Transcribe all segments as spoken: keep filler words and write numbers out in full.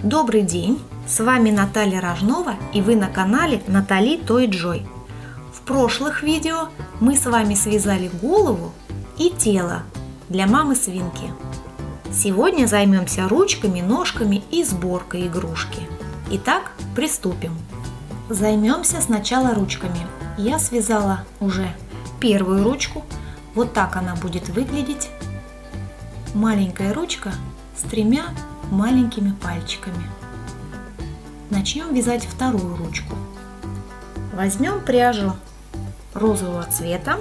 Добрый день! С вами Наталья Рожнова, и вы на канале Натали Той Джой. В прошлых видео мы с вами связали голову и тело для мамы свинки. Сегодня займемся ручками, ножками и сборкой игрушки. Итак, приступим. Займемся сначала ручками. Я связала уже первую ручку. Вот так она будет выглядеть. Маленькая ручка с тремя маленькими пальчиками. Начнем вязать вторую ручку. Возьмем пряжу розового цвета.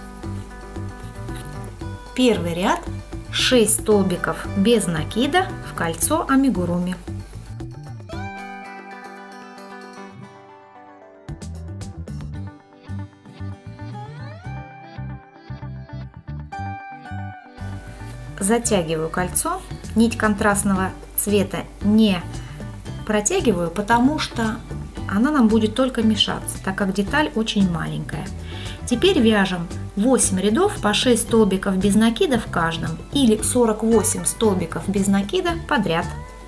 Первый ряд, шесть столбиков без накида в кольцо амигуруми. Затягиваю кольцо, нить контрастного цвета не протягиваю, потому что она нам будет только мешаться, так как деталь очень маленькая. Теперь вяжем восемь рядов по шесть столбиков без накида в каждом, или сорок восемь столбиков без накида подряд.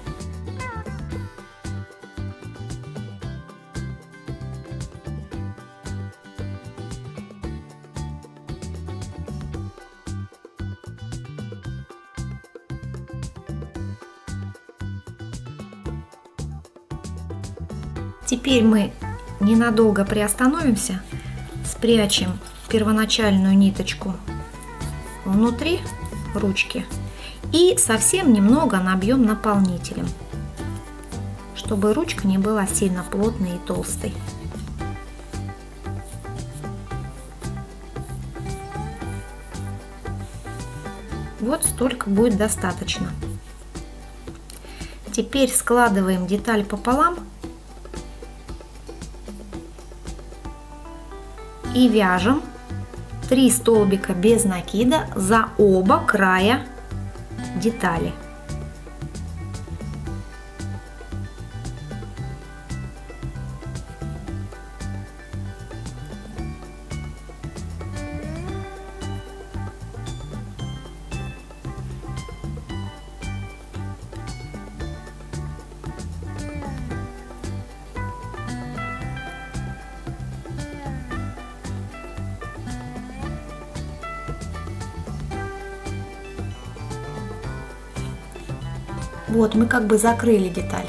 Теперь мы ненадолго приостановимся, спрячем первоначальную ниточку внутри ручки и совсем немного набьем наполнителем, чтобы ручка не была сильно плотной и толстой. Вот столько будет достаточно. Теперь складываем деталь пополам и вяжем три столбика без накида за оба края детали. Вот, мы как бы закрыли деталь.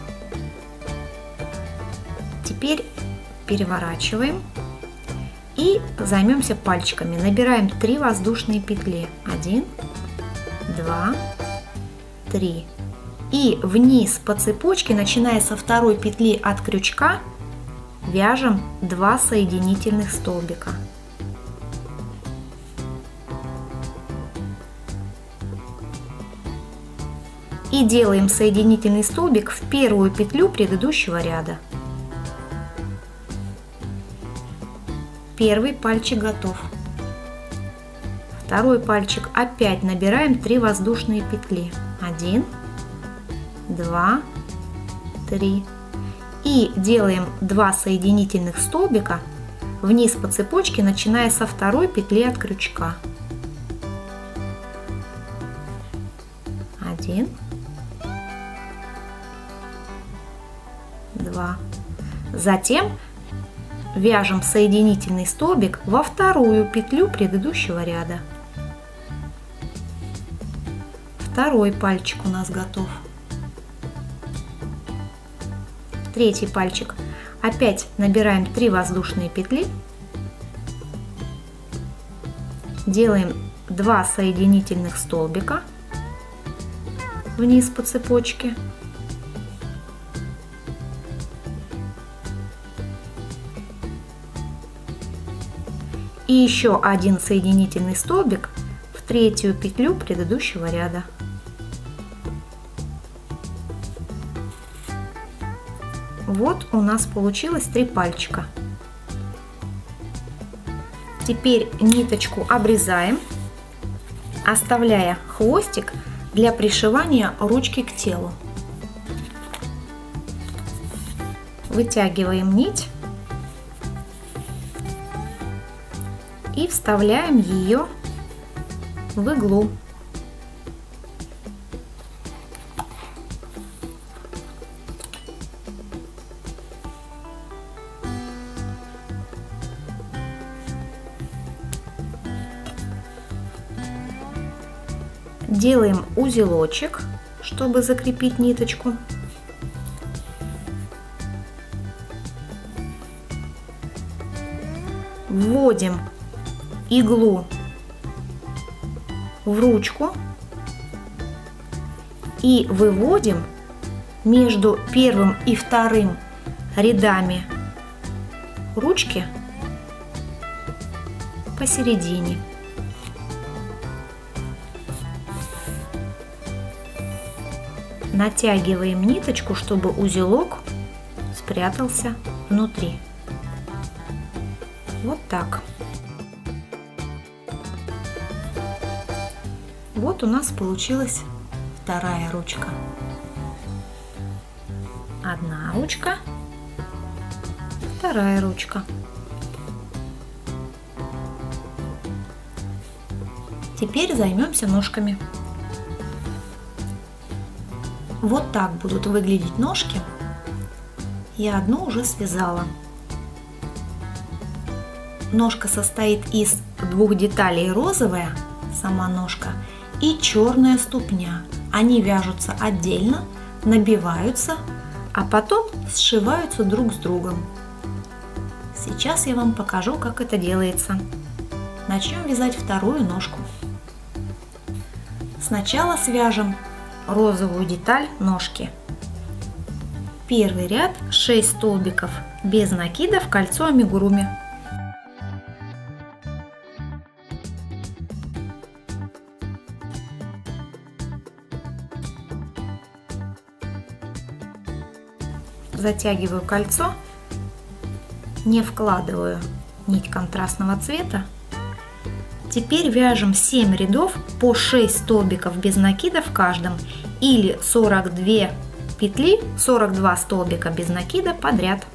Теперь переворачиваем и займемся пальчиками. Набираем три воздушные петли. один, два, три. И вниз по цепочке, начиная со второй петли от крючка, вяжем два соединительных столбика. И делаем соединительный столбик в первую петлю предыдущего ряда. Первый пальчик готов. Второй пальчик опять набираем три воздушные петли. один, два, три. И делаем два соединительных столбика вниз по цепочке, начиная со второй петли от крючка. один, два. Затем вяжем соединительный столбик во вторую петлю предыдущего ряда. Второй пальчик у нас готов. Третий пальчик. Опять набираем три воздушные петли. Делаем два соединительных столбика вниз по цепочке. И еще один соединительный столбик в третью петлю предыдущего ряда. Вот у нас получилось три пальчика. Теперь ниточку обрезаем, оставляя хвостик для пришивания ручки к телу. Вытягиваем нить и вставляем ее в иглу. Делаем узелочек, чтобы закрепить ниточку. Вводим иглу в ручку и выводим между первым и вторым рядами ручки посередине. Натягиваем ниточку, чтобы узелок спрятался внутри. Вот так. Вот у нас получилась вторая ручка. Одна ручка, вторая ручка. Теперь займемся ножками. Вот так будут выглядеть ножки. Я одну уже связала. Ножка состоит из двух деталей: розовая сама ножка и черная ступня. Они вяжутся отдельно, набиваются, а потом сшиваются друг с другом. Сейчас я вам покажу, как это делается. Начнем вязать вторую ножку. Сначала свяжем розовую деталь ножки. Первый ряд шесть столбиков без накида в кольцо амигуруми. Затягиваю кольцо, не вкладываю нить контрастного цвета. Теперь вяжем семь рядов по шесть столбиков без накида в каждом, или сорок две петли, сорок два столбика без накида подряд.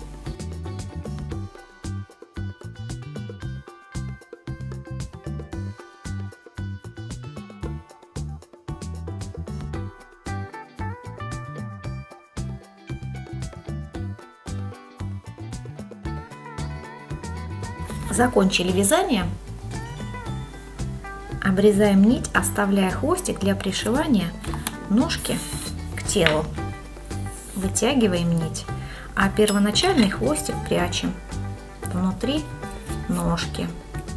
Закончили вязание. Обрезаем нить, оставляя хвостик для пришивания ножки к телу. Вытягиваем нить, а первоначальный хвостик прячем внутри ножки.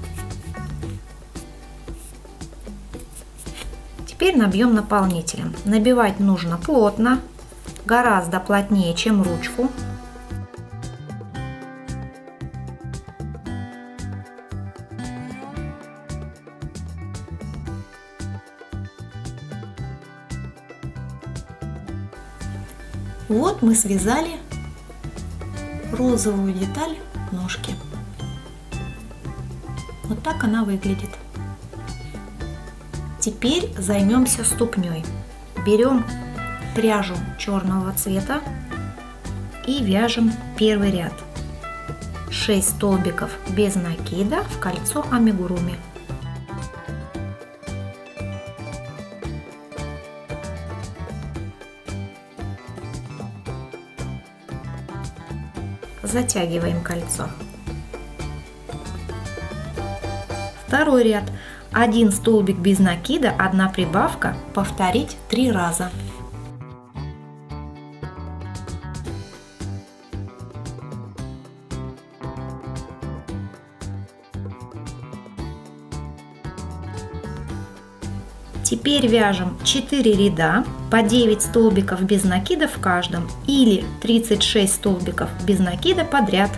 Теперь набьем наполнителем. Набивать нужно плотно, гораздо плотнее, чем ручку. Вот мы связали розовую деталь ножки. Вот так она выглядит. Теперь займемся ступней. Берем пряжу черного цвета и вяжем первый ряд. шесть столбиков без накида в кольцо амигуруми. Затягиваем кольцо. Второй ряд. Один столбик без накида, одна прибавка, повторить три раза. Теперь вяжем четыре ряда по девять столбиков без накида в каждом, или тридцать шесть столбиков без накида подряд.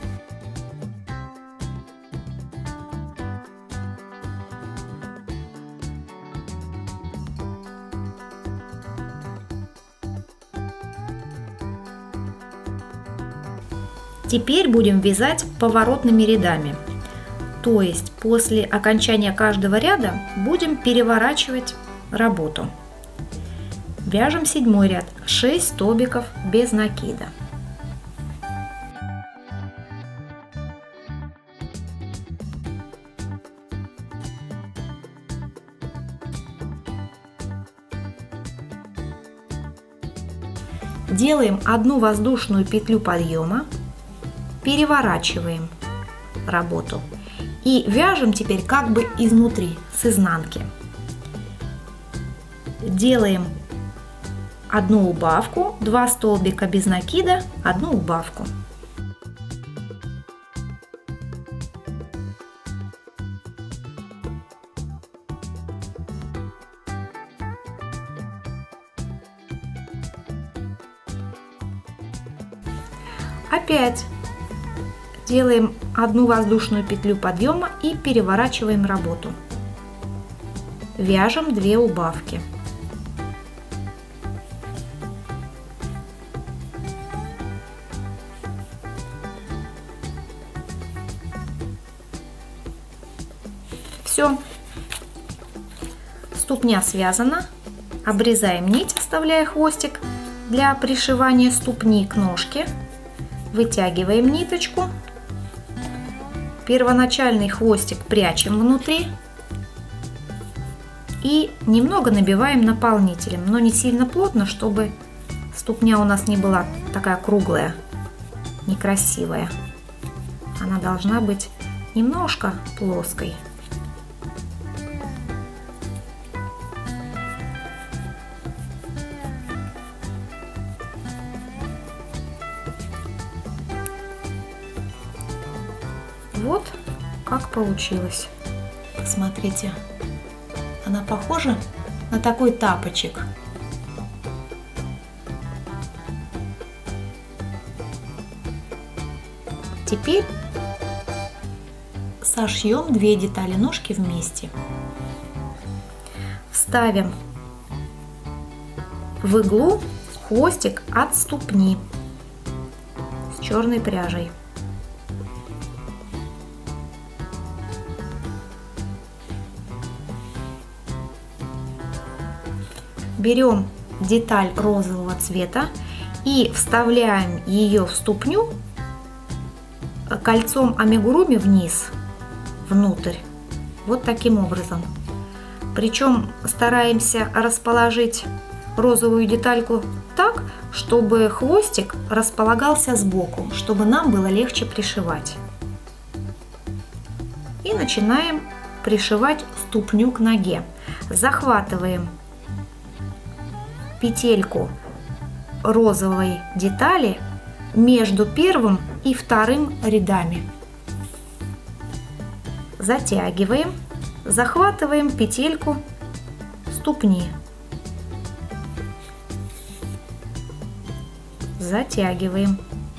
Теперь будем вязать поворотными рядами. То есть после окончания каждого ряда будем переворачивать работу. Вяжем седьмой ряд, шесть столбиков без накида. Делаем одну воздушную петлю подъема, переворачиваем работу. И вяжем теперь как бы изнутри, с изнанки. делаем одну убавку, два столбика без накида, одну убавку. Опять делаем одну воздушную петлю подъема и переворачиваем работу. Вяжем две убавки. Все. Ступня связана. Обрезаем нить, оставляя хвостик для пришивания ступни к ножке. Вытягиваем ниточку. Первоначальный хвостик прячем внутри. И немного набиваем наполнителем, но не сильно плотно, чтобы ступня у нас не была такая круглая, некрасивая. Она должна быть немножко плоской. Вот как получилось. Посмотрите, она похожа на такой тапочек. Теперь сошьем две детали ножки вместе. Вставим в иглу хвостик от ступни с черной пряжей. Берем деталь розового цвета и вставляем ее в ступню кольцом амигуруми вниз, внутрь, вот таким образом. Причем стараемся расположить розовую детальку так, чтобы хвостик располагался сбоку, чтобы нам было легче пришивать. И начинаем пришивать ступню к ноге. Захватываем петельку розовой детали между первым и вторым рядами. Затягиваем, захватываем петельку ступни. Затягиваем.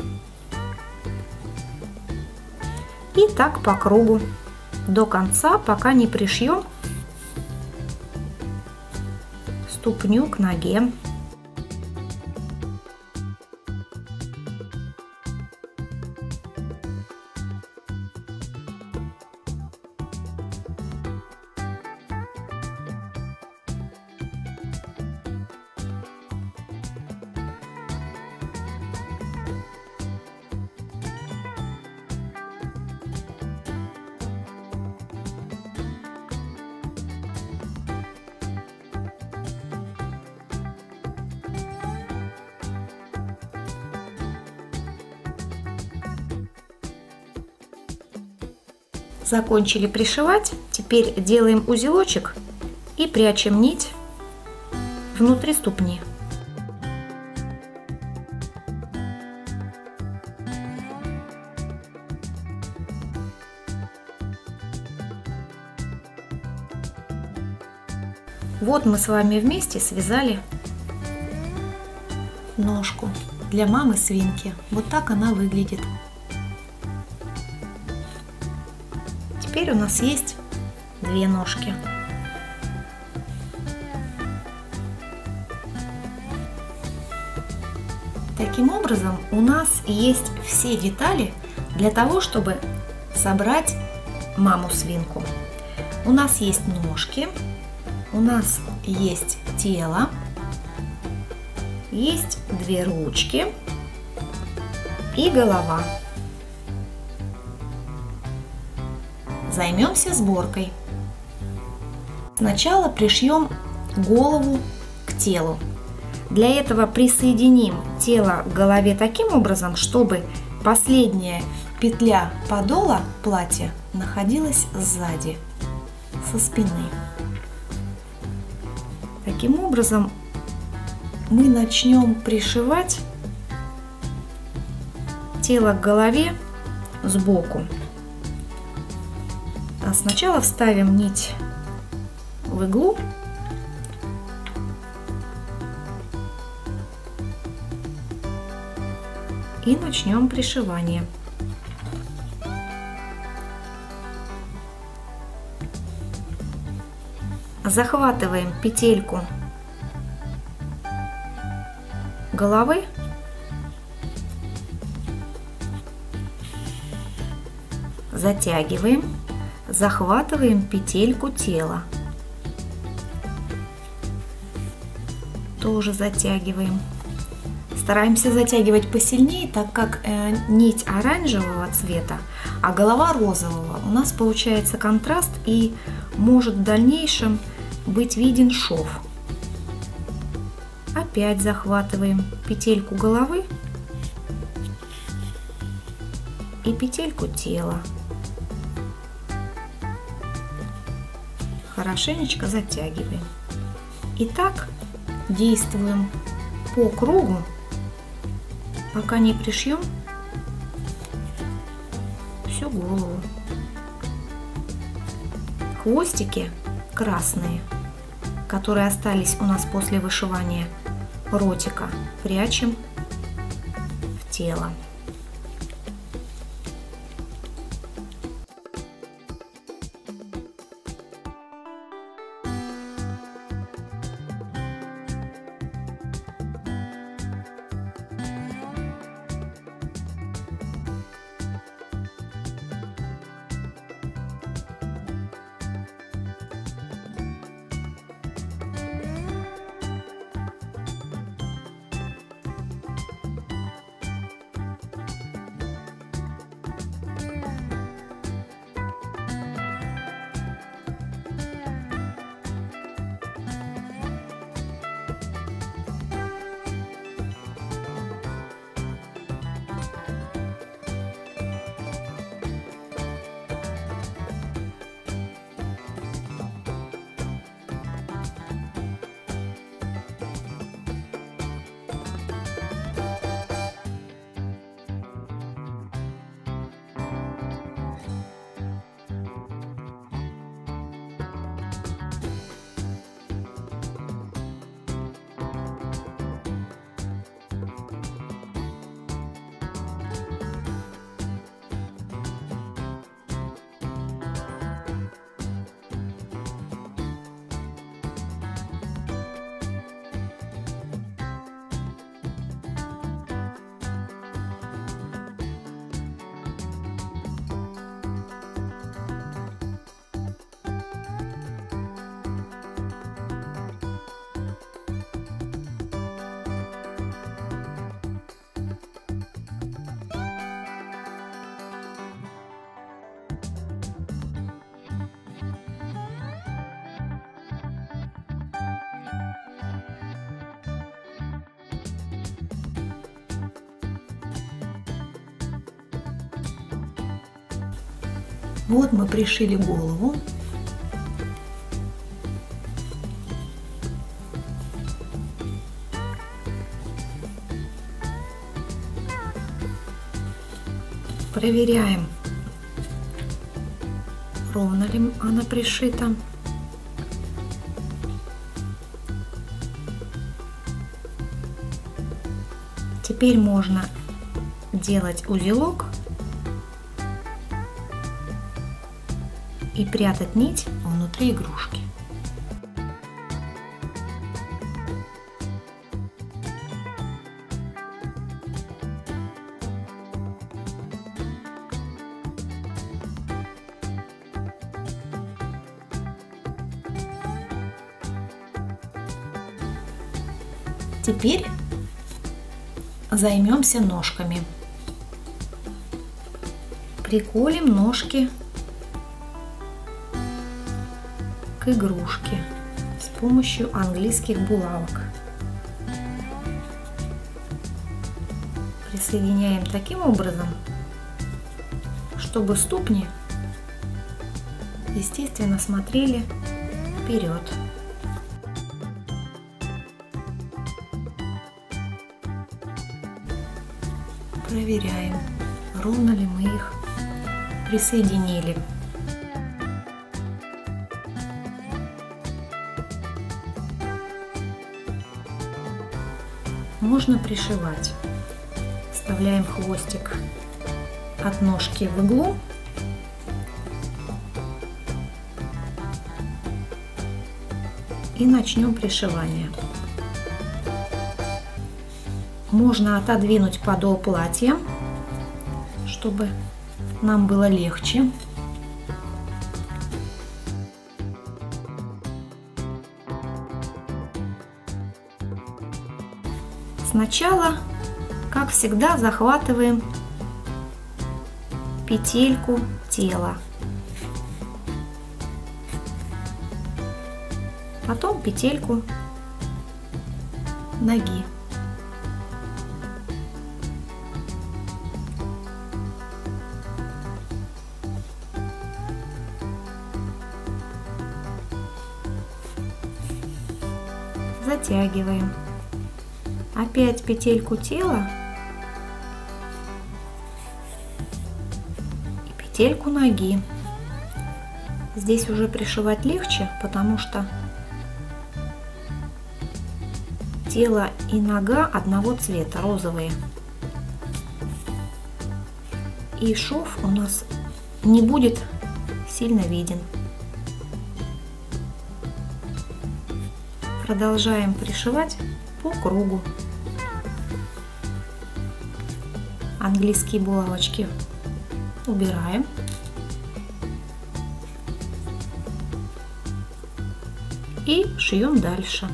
И так по кругу до конца, пока не пришьем ступню к ноге. Закончили пришивать, теперь делаем узелочек и прячем нить внутри ступни. Вот мы с вами вместе связали ножку для мамы свинки. Вот так она выглядит. Теперь у нас есть две ножки. Таким образом, у нас есть все детали для того, чтобы собрать маму-свинку. У нас есть ножки, у нас есть тело, есть две ручки и голова. Займемся сборкой. Сначала пришьем голову к телу. Для этого присоединим тело к голове таким образом, чтобы последняя петля подола платья находилась сзади, со спины. Таким образом, мы начнем пришивать тело к голове сбоку. А сначала вставим нить в иглу. И начнем пришивание. Захватываем петельку головы, затягиваем, захватываем петельку тела, тоже затягиваем. Стараемся затягивать посильнее, так как э, нить оранжевого цвета, а голова розового. У нас получается контраст и может в дальнейшем быть виден шов. Опять захватываем петельку головы и петельку тела. Хорошенечко затягиваем. И так действуем по кругу, пока не пришьем всю голову. Хвостики красные, которые остались у нас после вышивания ротика, прячем в тело. Вот мы пришили голову. Проверяем, ровно ли она пришита. Теперь можно делать узелок и прятать нить внутри игрушки. Теперь займемся ножками. Приколем ножки к игрушке с помощью английских булавок. Присоединяем таким образом, чтобы ступни естественно смотрели вперед. Проверяем, ровно ли мы их присоединили. Можно пришивать. Вставляем хвостик от ножки в иглу. И начнем пришивание. Можно отодвинуть подол платья, чтобы нам было легче. Сначала, как всегда, захватываем петельку тела, потом петельку ноги. Затягиваем. Опять петельку тела и петельку ноги. Здесь уже пришивать легче, потому что тело и нога одного цвета, розовые. И шов у нас не будет сильно виден. Продолжаем пришивать по кругу. Английские булавочки убираем. И шьем дальше.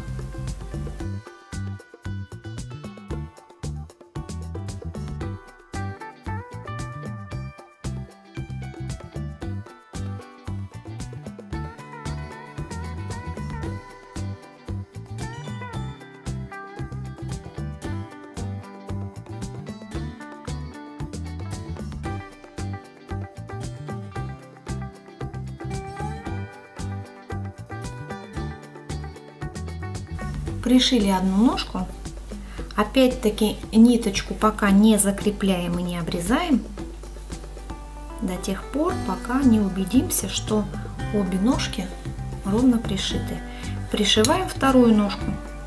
Пришили одну ножку, опять-таки ниточку пока не закрепляем и не обрезаем до тех пор, пока не убедимся, что обе ножки ровно пришиты. Пришиваем вторую ножку.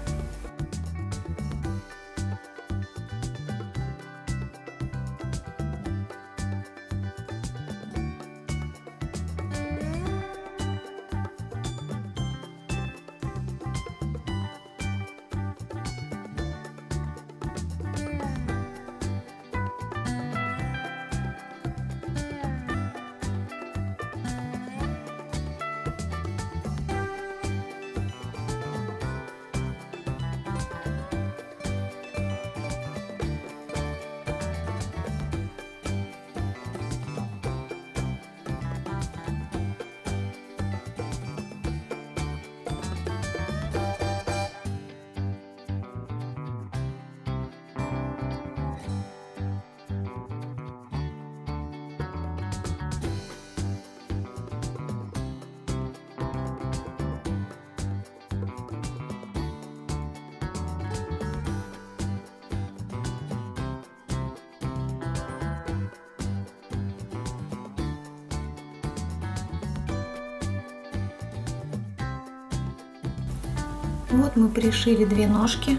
Вот мы пришили две ножки.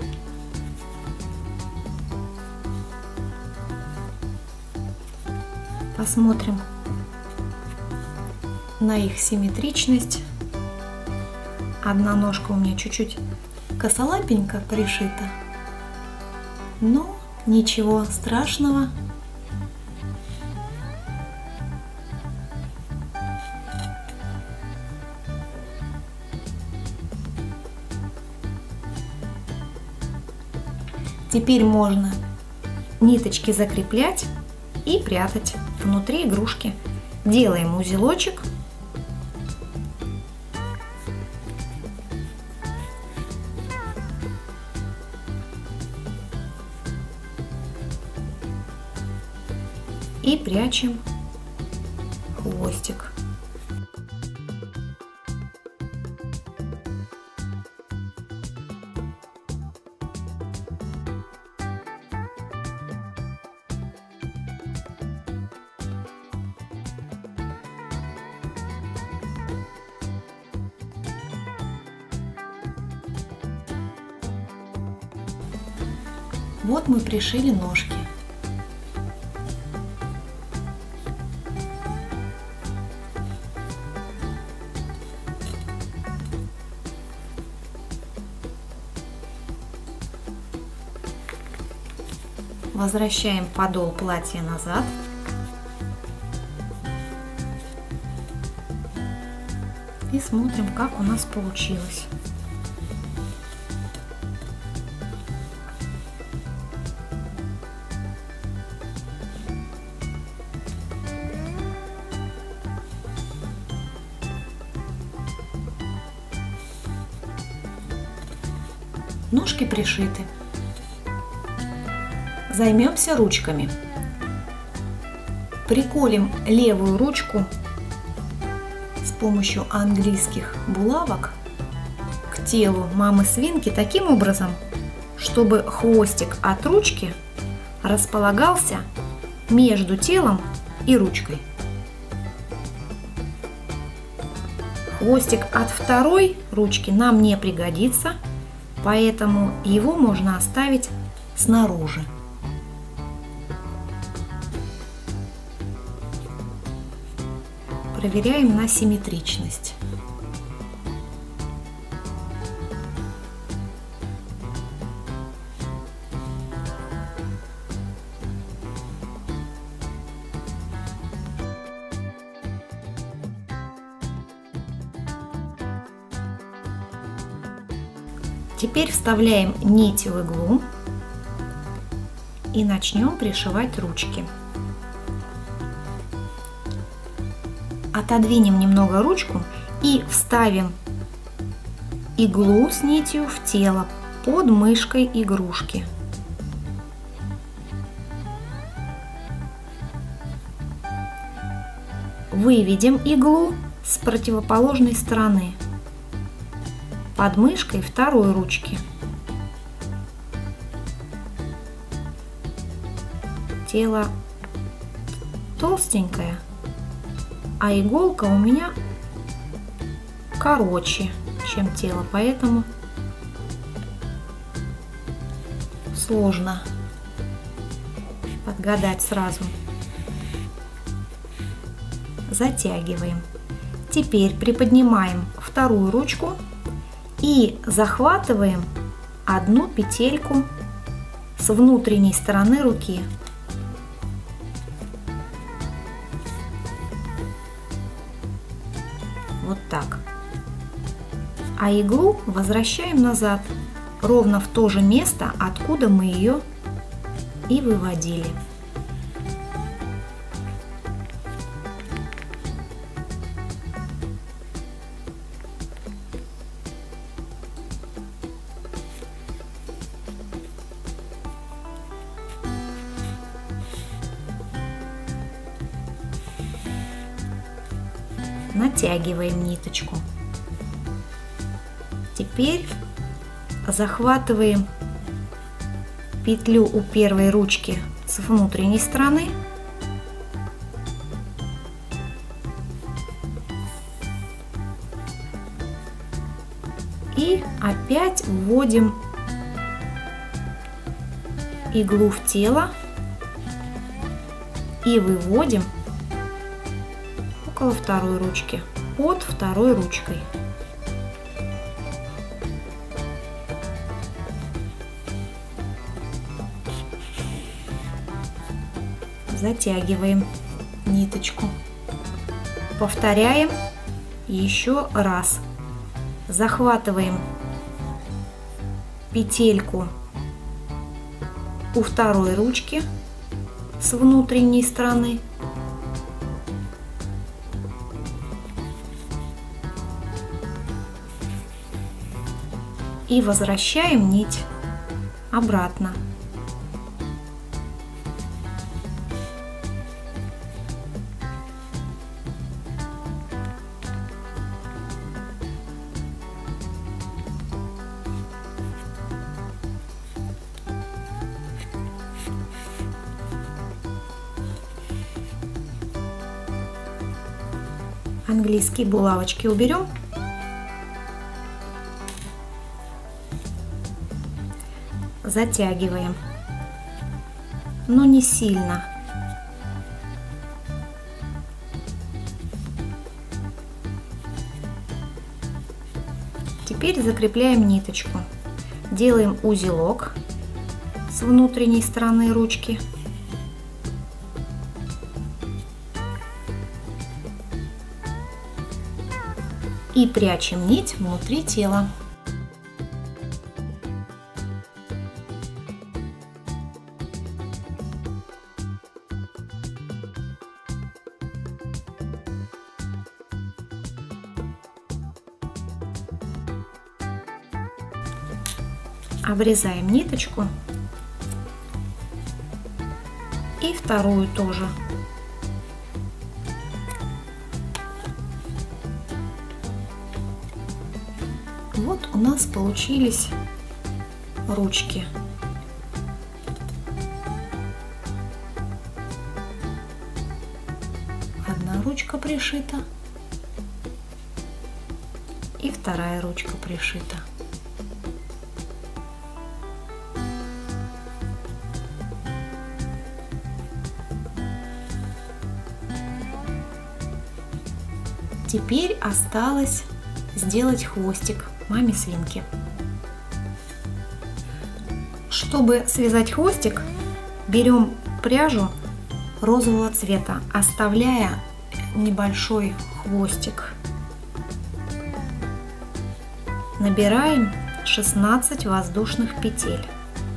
Посмотрим на их симметричность. Одна ножка у меня чуть-чуть косолапенько пришита, но ничего страшного. Теперь можно ниточки закреплять и прятать внутри игрушки. Делаем узелочек. И прячем хвостик. Вот мы пришили ножки. Возвращаем подол платья назад. И смотрим, как у нас получилось. Ножки пришиты. Займемся ручками. Приколем левую ручку с помощью английских булавок к телу мамы свинки таким образом, чтобы хвостик от ручки располагался между телом и ручкой. Хвостик от второй ручки нам не пригодится, поэтому его можно оставить снаружи. Проверяем на симметричность. Теперь вставляем нить в иглу и начнем пришивать ручки. Отодвинем немного ручку и вставим иглу с нитью в тело под мышкой игрушки. Выведем иглу с противоположной стороны под мышкой второй ручки. Тело толстенькое, а иголка у меня короче, чем тело, поэтому сложно подгадать сразу. Затягиваем. Теперь приподнимаем вторую ручку и захватываем одну петельку с внутренней стороны руки. Вот так. А иглу возвращаем назад, ровно в то же место, откуда мы ее и выводили. Натягиваем ниточку. Теперь захватываем петлю у первой ручки с внутренней стороны и опять вводим иглу в тело и выводим около второй ручки, под второй ручкой. Затягиваем ниточку. Повторяем еще раз. Захватываем петельку у второй ручки с внутренней стороны и возвращаем нить обратно. Английские булавочки уберем. Затягиваем но не сильно. Теперь закрепляем ниточку. Делаем узелок с внутренней стороны ручки. И прячем нить внутри тела. Обрезаем ниточку и вторую тоже. Вот у нас получились ручки. Одна ручка пришита и вторая ручка пришита. Теперь осталось сделать хвостик маме свинки. Чтобы связать хвостик, берем пряжу розового цвета, оставляя небольшой хвостик. Набираем шестнадцать воздушных петель.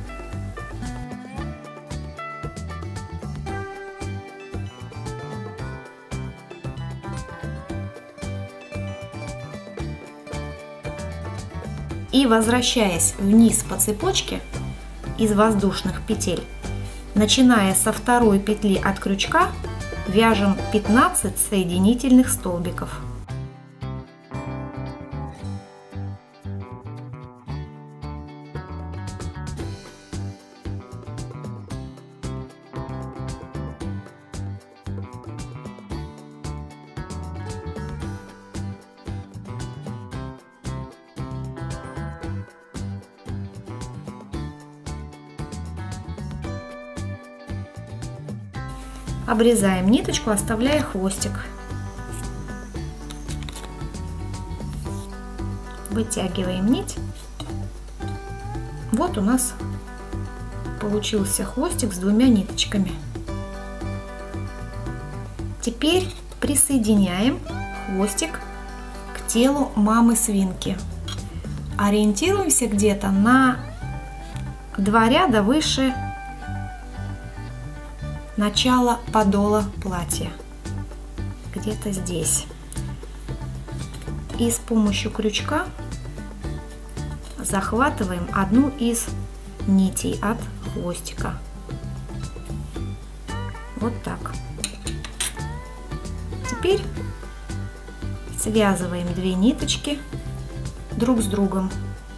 И, возвращаясь вниз по цепочке из воздушных петель, начиная со второй петли от крючка, вяжем пятнадцать соединительных столбиков. Обрезаем ниточку, оставляя хвостик. Вытягиваем нить. Вот у нас получился хвостик с двумя ниточками. Теперь присоединяем хвостик к телу мамы свинки. Ориентируемся где-то на два ряда выше начало подола платья, где-то здесь. И с помощью крючка захватываем одну из нитей от хвостика. Вот так. Теперь связываем две ниточки друг с другом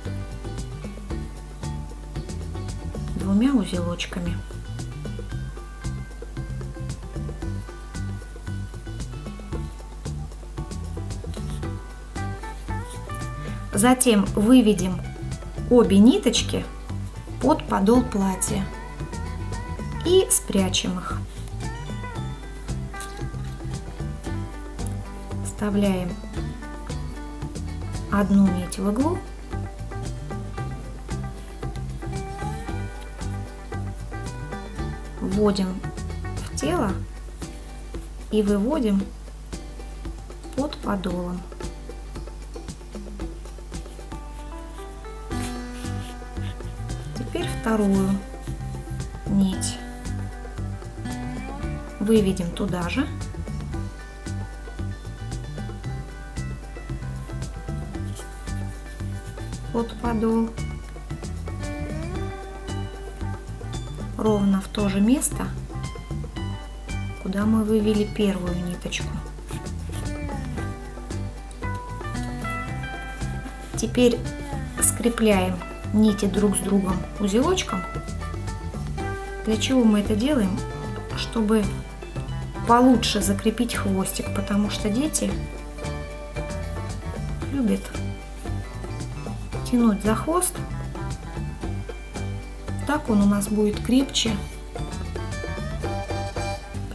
двумя узелочками. Затем выведем обе ниточки под подол платья и спрячем их. Вставляем одну нить в иглу, вводим в тело и выводим под подолом. Теперь вторую нить выведем туда же. Под подол. Ровно в то же место, куда мы вывели первую ниточку. Теперь скрепляем нити друг с другом узелочком. Для чего мы это делаем? Чтобы получше закрепить хвостик, потому что дети любят тянуть за хвост. Так он у нас будет крепче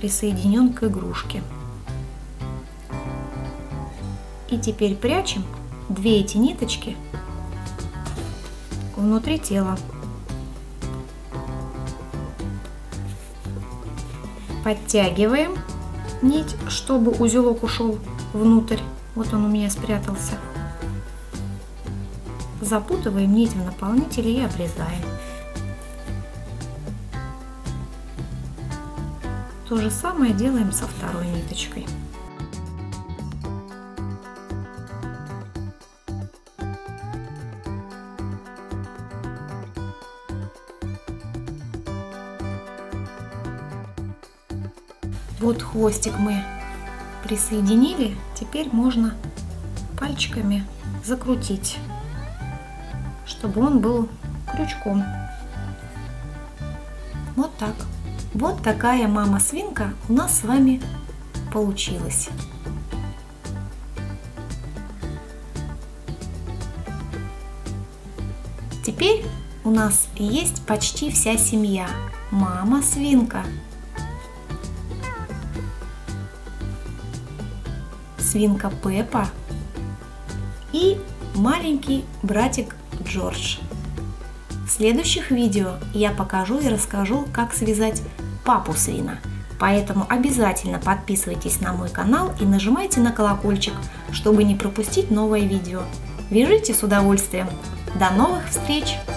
присоединен к игрушке. И теперь прячем две эти ниточки внутри тела. Подтягиваем нить, чтобы узелок ушел внутрь. Вот он у меня спрятался. Запутываем нить в наполнителе и обрезаем. То же самое делаем со второй ниточкой. Вот хвостик мы присоединили, теперь можно пальчиками закрутить, чтобы он был крючком. Вот так. Вот такая мама-свинка у нас с вами получилась. Теперь у нас есть почти вся семья. Мама-свинка, свинка Пеппа и маленький братик Джордж. В следующих видео я покажу и расскажу, как связать папу свина. Поэтому обязательно подписывайтесь на мой канал и нажимайте на колокольчик, чтобы не пропустить новое видео. Вяжите с удовольствием. До новых встреч!